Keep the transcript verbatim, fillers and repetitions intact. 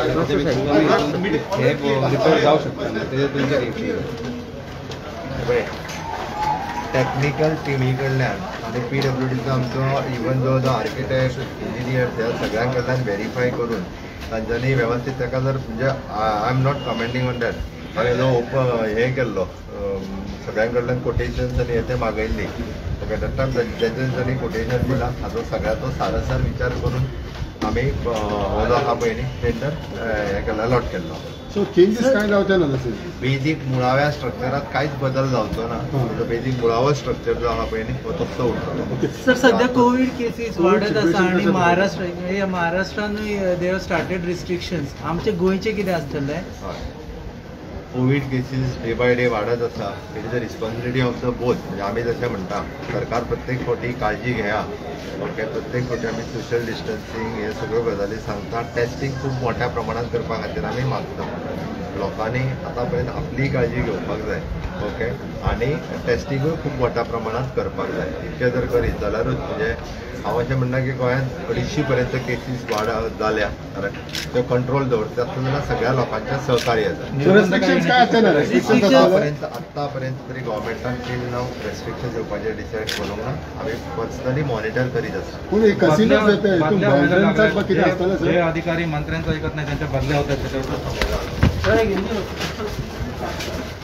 हे रिपेअर जाऊ शकतात त्याचे तुमचे टेक्निकल टिमी कडल्यान आनी पी डब्ल्यू डीचो आमचो इवन जो जो आर्किटेक्ट इंजिनियर त्या सगळ्यां कडल्यान व्हेरीफाय करून तांच्यांनी वेवस्थीत ताका जर म्हणजे I am not commenting on that हांवें जो ओपन हें केल्लो सगळ्यां कडल्यान कोटेशन्स आनी हे ते मागयल्ली तेन्ना जें तेंच्यांनी कोटेशन दिलां हाचो सगळ्याचो सारसर विचार करून आमी हो जो आहा पळय न्ही टेंडर हें केल्लो अलॉट केल्लो. सो चेंजीस काय जावचे ना तशें बेजीक मुळाव्या स्ट्रक्चरात कांयच बदल जावचो ना. बेजीक मुळावो स्ट्रक्चर जो आहा पळय न्ही तो तसो उरतलो. सर सध्या कोविड केसीस वाढत आसा आणि महाराष्ट्र हे महाराष्ट्रानूय दे हॅव स्टार्टेड रिस्ट्रिक्शन्स आमचे गोंयचे कितें आसतले? हय COVID cases day by day वाढत आसा. It is the responsibility of the both. म्हणजे आमी जशें म्हणटा सरकार प्रत्येक फावटी काळजी घेया. ओके प्रत्येक फावटी आमी सोशल डिस्टन्सींग हे सगळ्यो गजाली सांगता. टेस्टींग खूब मोठ्या प्रमाणात करपा खातीर आमी मागता. लोकांनी आतां पर्यंत आपली काळजी घेवपाक जाय. ओके आनी टेस्टिंगूय खूब मोठ्या प्रमाणात करपाक जाय. इतकें जर करीत जाल्यारूच म्हणजे हांव अशें म्हणना की गोंयांत अडीचशी पर्यंत केसीस वाड जाल्या त्यो कंट्रोल दवरता जाल्यार सगळ्या लोकांचें सहकार्य जाय. आतां आतां पर्यंत तरी गोवोरमेंटान टील नाव रेस्ट्रिक्शन येवपाचें डिसायड करूंक ना. आमी पर्सनली मॉनिटर करीत आसा. जे अधिकारी मंत्र्यांचं ऐकत नाही त्यांच्या बदल्या होतात त्याच्यावर